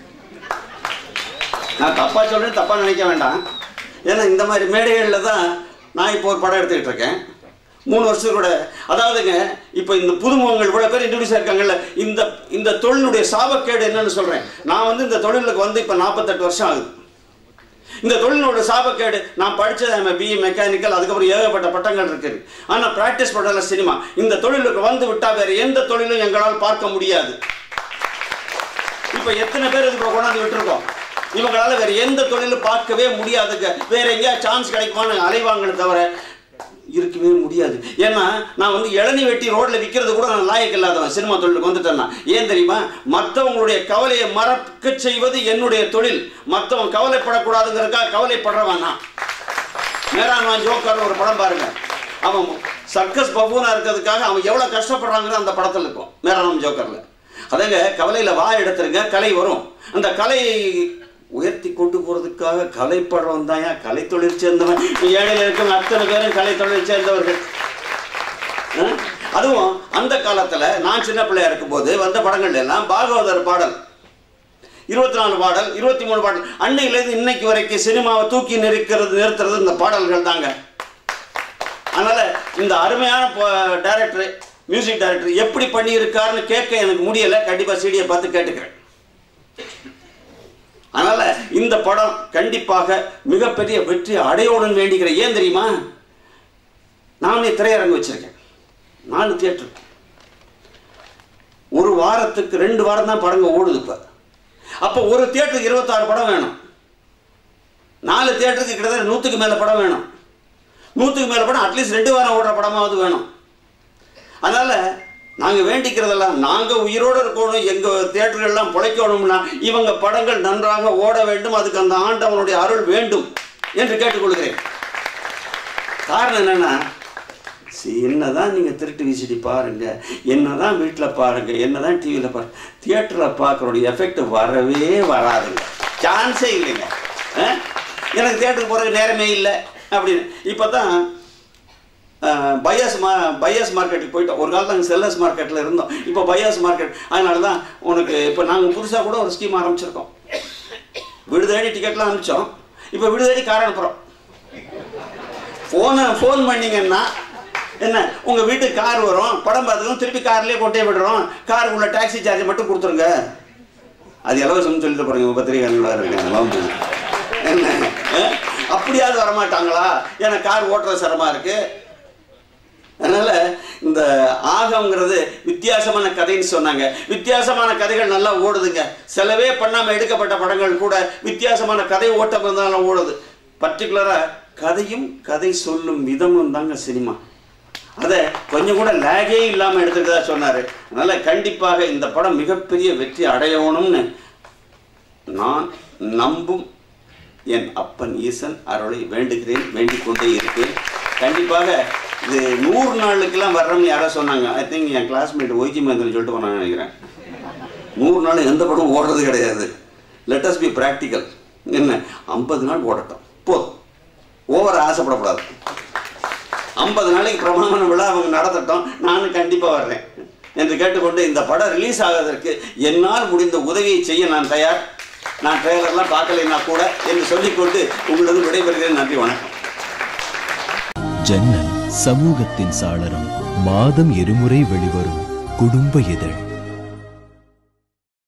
நான் தப்பாக சொல்கிறேன், தப்பாக நினைக்க வேண்டாம். ஏன்னா இந்த மாதிரி மேடைகளில் தான் நான் இப்போ ஒரு படம் எடுத்துக்கிட்டு இருக்கேன். மூணு வருஷம் கூட அதாவதுங்க இப்போ இந்த புதுமுகங்கள் இவ்வளோ பேர் இன்ட்ரடியூஸ் இருக்காங்கல்ல, இந்த இந்த தொழிலுடைய சாபக்கேடு என்னன்னு சொல்கிறேன். நான் வந்து இந்த தொழிலுக்கு வந்து இப்போ நாற்பத்தெட்டு வருஷம் ஆகுது. இந்த தொழிலோட சாபக்கேடு, நான் படித்தது பிஇ மெக்கானிக்கல், அதுக்கப்புறம் ஏகப்பட்ட பட்டங்கள் இருக்குது. ஆனால் ப்ராக்டிஸ் பண்ணல சினிமா. இந்த தொழிலுக்கு வந்து விட்டால் வேறு எந்த தொழிலும் எங்களால் பார்க்க முடியாது. இப்போ எத்தனை பேர் இதுக்கு கொண்டாந்து விட்டுருக்கோம். இவங்களால வேறு எந்த தொழிலும் பார்க்கவே முடியாதுங்க. வேற எங்கேயா சான்ஸ் கிடைக்குமான்னு அலைவாங்கன்னு தவிர இருக்கவே முடியாது. ஏன்னா நான் வந்து இளநீ வெட்டி ரோட்ல விற்கிறது கூட நான் லாயக்கு இல்லாதவன் சினிமா தொழிலுக்கு வந்துட்டேன்னா. ஏன் தெரியுமா? மற்றவங்களுடைய கவலையை மறக்க செய்வது என்னுடைய தொழில். மற்றவன் கவலைப்படக்கூடாதுங்கிறதுக்காக கவலைப்படுறவன் நான். மேரான் ஜோக்கர் ஒரு படம் பாருங்க, அவன் சர்க்கஸ் பபூனா இருக்கிறதுக்காக அவன் எவ்வளவு கஷ்டப்படுறாங்கிற அந்த படத்தில் இருக்கும் மேரான் ஜோக்கர்ல. அதங்க கவலையில வா எடுத்துருங்க, கலை வரும். அந்த கலை உயர்த்தி கொண்டு போறதுக்காக கலைப்படுறவன் தான் ஏன் கலை தொழில் சேர்ந்தவன். ஏழையில் இருக்கவங்க அத்தனை பேரும் கலை தொழில் சேர்ந்தவர்கள். அதுவும் அந்த காலத்துல நான் சின்ன பிள்ளையா இருக்கும் போது வந்த படங்கள் எல்லாம் பாகவதர் பாடல், இருபத்தி நாலு பாடல், இருபத்தி மூணு பாடல். அன்னையிலேருந்து இன்னைக்கு வரைக்கும் சினிமாவை தூக்கி நிறுக்கிறது நிறுத்துறது இந்த பாடல்கள் தாங்க. அதனால இந்த அருமையான டைரக்டர், மியூசிக் டைரக்டர் எப்படி பண்ணி இருக்காருன்னு கேட்க எனக்கு முடியல. கண்டிப்பா சீடியை பார்த்து கேட்டுக்கிறேன். அதனால இந்த படம் கண்டிப்பாக மிகப்பெரிய வெற்றி அடையோடுன்னு வேண்டிக்கிறேன். ஏன் தெரியுமா? நானே திரையரங்கு வச்சிருக்கேன், நாலு தியேட்டர். ஒரு வாரத்துக்கு ரெண்டு வாரம் தான் படங்க ஓடுது. இப்ப அப்ப ஒரு தியேட்டருக்கு இருபத்தாறு படம் வேணும். நாலு தியேட்டருக்கு கிட்டத்தட்ட நூத்துக்கு மேல படம் வேணும். நூத்துக்கு மேல படம் அட்லீஸ்ட் ரெண்டு வாரம் ஓடுற படமாவது வேணும். அதனால நாங்க வேண்டிக்கிறதெல்லாம் நாங்க உயிரோடு இருக்கணும், எங்க தியேட்டர்கள் எல்லாம் பிழைக்கணும்னா இவங்க படங்கள் நன்றாக ஓட வேண்டும், அதுக்கு அந்த ஆண்டவனுடைய அருள் வேண்டும் என்று கேட்டுக்கொள்கிறேன். காரணம் என்னன்னா, என்னதான் நீங்க திருட்டு விசிடி பாருங்க, என்னதான் வீட்டில் பாருங்க, என்னதான் டிவியில் பாருங்க, தியேட்டரில் பார்க்கறோடைய எஃபெக்ட் வரவே வராதுங்க, சான்ஸே இல்லைங்க. எனக்கு தியேட்டருக்கு போறதுக்கு நேரமே இல்லை அப்படின்னு. இப்போதான் பையாஸ் மா பையாஸ் மார்க்கெட்டுக்கு போயிட்டோம். ஒரு காலத்தில் நாங்கள் செல்லர்ஸ் மார்க்கெட்டில் இருந்தோம், இப்போ பையாஸ் மார்க்கெட். அதனால தான் உனக்கு இப்போ நாங்கள் புதுசாக கூட ஒரு ஸ்கீம் ஆரம்பிச்சிருக்கோம். விடுதேடி டிக்கெட்லாம் அனுப்பிச்சோம், இப்போ விடுதேடி கார் அனுப்புகிறோம். ஃபோனை ஃபோன் பண்ணிங்கன்னா என்ன, உங்கள் வீட்டுக்கு கார் வரும், படம் பார்த்துக்கணும், திருப்பி கார்லேயே கொண்டே விடுறோம், காருக்குள்ள டாக்ஸி சார்ஜ் மட்டும் கொடுத்துருங்க. அது இலவசம்னு சொல்லிட்டு போகிறீங்க பத்திரிகைகளோட இருக்காங்க. என்ன அப்படியாவது வரமாட்டாங்களா? ஏன்னா கார் ஓட்டுறது சிரமமாக இருக்குது. அதனால இந்த ஆகம்ங்கிறது வித்தியாசமான கதைன்னு சொன்னாங்க. வித்தியாசமான கதைகள் நல்லா ஓடுதுங்க. செலவே பண்ணாமல் எடுக்கப்பட்ட படங்கள் கூட வித்தியாசமான கதை ஓட்டம் இருந்தாலும் ஓடுது. பர்டிகுலரா கதையும் கதை சொல்லும் விதமும் தாங்க சினிமா. அதை கொஞ்சம் கூட லேகே இல்லாமல் எடுத்துக்கிட்டதா சொன்னாரு. அதனால கண்டிப்பாக இந்த படம் மிகப்பெரிய வெற்றி அடையணும்னு நான் நம்பும் என் அப்பன் ஈசன் அருளை வேண்டுகிறேன், வேண்டிக் கொண்டே இருக்கேன். கண்டிப்பாக இது நூறு நாளுக்கெல்லாம் வர்றோம்னு யாரோ சொன்னாங்க. ஐ திங்க் என் கிளாஸ்மேட் ஒய்ஜி மந்திரன் சொல்லிட்டு போனான்னு நினைக்கிறேன். நூறு நாள் எந்த படம் ஓடுறது கிடையாது. Let us be practical. என்ன, ஐம்பது நாள் ஓடட்டும் போதும், ஓவர ஆசைப்படக்கூடாது. ஐம்பது நாளைக்கு பிரமாண விழா அவங்க நடத்தட்டும், நானும் கண்டிப்பாக வர்றேன் என்று கேட்டுக்கொண்டு இந்த படம் ரிலீஸ் ஆவதற்கு என்னால் முடிந்த உதவியை செய்ய நான் தயார். நான் ட்ரெய்லர்லாம் பார்க்கலைன்னா கூட என்று சொல்லிக்கொண்டு உங்களது விடைபெறுகிறேன். நன்றி, வணக்கம். ஜன்னல் சமூகத்தின் சாளரம். மாதம் இருமுறை வெளிவரும் குடும்ப இதழ்.